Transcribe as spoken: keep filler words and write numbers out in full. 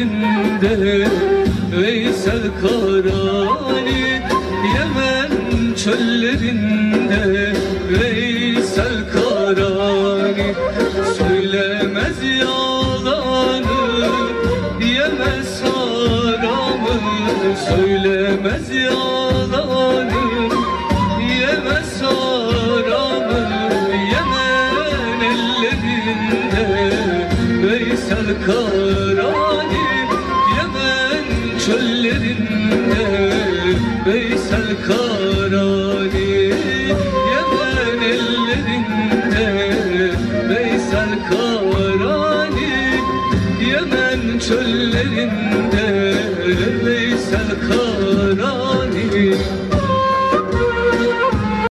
çöllerinde Veysel Karani, Yemen çöllerinde Veysel Karani. Söylemez yalanı, yemez haramı, söylemez yalanı, yemez haramı. Yemen ellerinde Veysel Karani, Yemen çöllerinde Veysel Karani. Yemen ellerinde Veysel Karani, Yemen çöllerinde Veysel Karani.